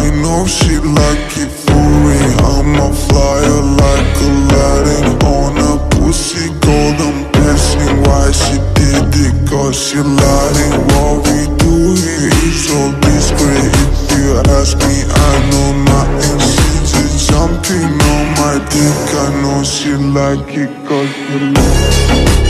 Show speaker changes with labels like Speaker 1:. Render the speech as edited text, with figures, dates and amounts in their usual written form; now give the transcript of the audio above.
Speaker 1: I know she like it for real. I'm a flyer like Aladdin on a pussy golden blessing. Why she did it? Cause she lying. What we do here is all discreet. If you ask me, I know nothing. She just jumping on my dick. I know she like it cause she like it.